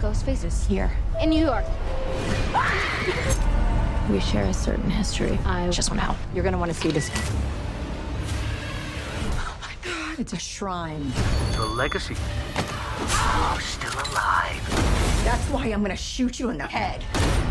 Ghostface is here in New York. We share a certain history. I just want to help. You're gonna want to see this. Oh my God, it's a shrine. The legacy. Oh, still alive. That's why I'm gonna shoot you in the head.